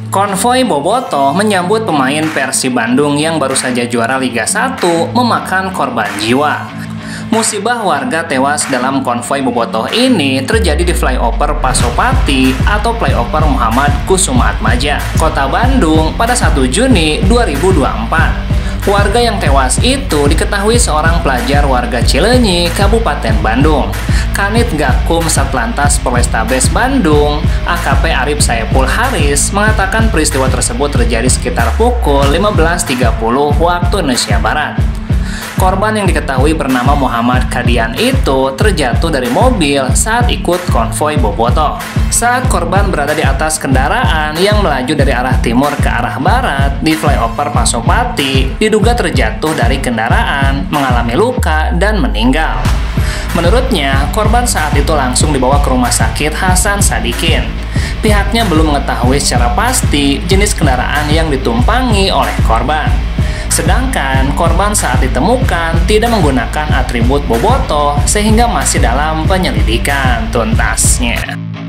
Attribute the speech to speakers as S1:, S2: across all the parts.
S1: Konvoi bobotoh menyambut pemain Persib Bandung yang baru saja juara Liga 1 memakan korban jiwa. Musibah warga tewas dalam konvoi bobotoh ini terjadi di flyover Pasopati atau flyover Muhammad Kusumaatmadja, Kota Bandung pada 1 Juni 2024. Warga yang tewas itu diketahui seorang pelajar warga Cileunyi, Kabupaten Bandung. Kanit Gakum Satlantas Polrestabes Bandung, AKP Arif Saepul Haris, mengatakan peristiwa tersebut terjadi sekitar pukul 15.30 waktu Indonesia Barat. Korban yang diketahui bernama Muhammad Kadian itu terjatuh dari mobil saat ikut konvoi bobotoh. Saat korban berada di atas kendaraan yang melaju dari arah timur ke arah barat di flyover Pasopati, diduga terjatuh dari kendaraan, mengalami luka, dan meninggal. Menurutnya, korban saat itu langsung dibawa ke Rumah Sakit Hasan Sadikin. Pihaknya belum mengetahui secara pasti jenis kendaraan yang ditumpangi oleh korban. Sedangkan korban saat ditemukan tidak menggunakan atribut bobotoh sehingga masih dalam penyelidikan tuntasnya.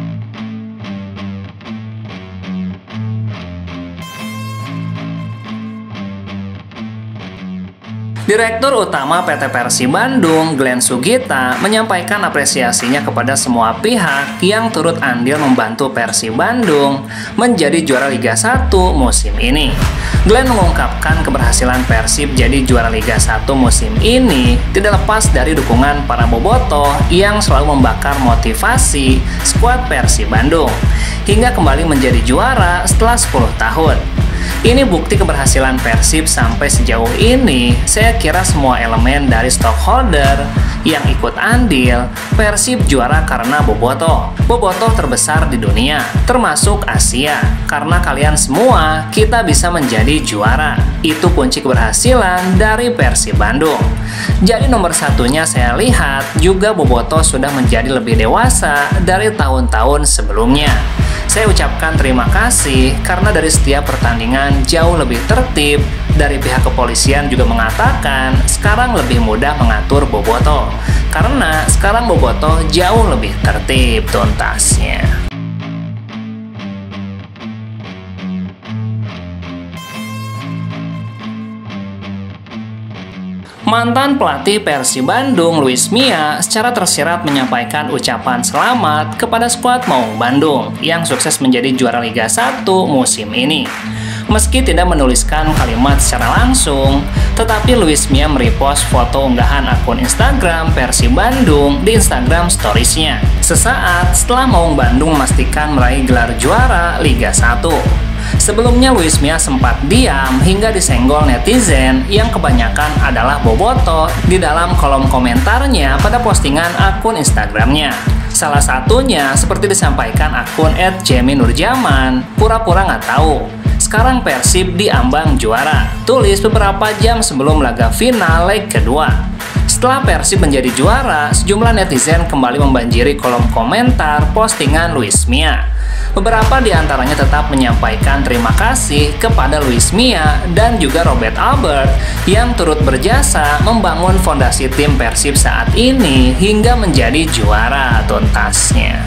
S1: Direktur Utama PT Persib Bandung, Glenn Sugita, menyampaikan apresiasinya kepada semua pihak yang turut andil membantu Persib Bandung menjadi juara Liga 1 musim ini. Glenn mengungkapkan keberhasilan Persib jadi juara Liga 1 musim ini tidak lepas dari dukungan para bobotoh yang selalu membakar motivasi skuad Persib Bandung hingga kembali menjadi juara setelah 10 tahun. Ini bukti keberhasilan Persib sampai sejauh ini. Saya kira semua elemen dari stockholder yang ikut andil, Persib juara karena bobotoh. Bobotoh terbesar di dunia, termasuk Asia. Karena kalian semua, kita bisa menjadi juara. Itu kunci keberhasilan dari Persib Bandung. Jadi nomor satunya saya lihat juga bobotoh sudah menjadi lebih dewasa dari tahun-tahun sebelumnya. Saya ucapkan terima kasih karena dari setiap pertandingan jauh lebih tertib. Dari pihak kepolisian juga mengatakan sekarang lebih mudah mengatur bobotoh karena sekarang bobotoh jauh lebih tertib tuntasnya. Mantan pelatih Persib Bandung, Luis Mia, secara tersirat menyampaikan ucapan selamat kepada skuad Maung Bandung yang sukses menjadi juara Liga 1 musim ini. Meski tidak menuliskan kalimat secara langsung, tetapi Luis Mia merepost foto unggahan akun Instagram Persib Bandung di Instagram Stories-nya sesaat setelah Maung Bandung memastikan meraih gelar juara Liga 1. Sebelumnya Luis Mia sempat diam hingga disenggol netizen yang kebanyakan adalah bobotoh di dalam kolom komentarnya pada postingan akun Instagramnya. Salah satunya seperti disampaikan akun @jeminurjaman, pura-pura nggak tahu. Sekarang Persib diambang juara, tulis beberapa jam sebelum laga final leg kedua. Setelah Persib menjadi juara, sejumlah netizen kembali membanjiri kolom komentar postingan Luis Mia. Beberapa di antaranya tetap menyampaikan terima kasih kepada Luis Mia dan juga Robert Albert yang turut berjasa membangun fondasi tim Persib saat ini hingga menjadi juara tuntasnya.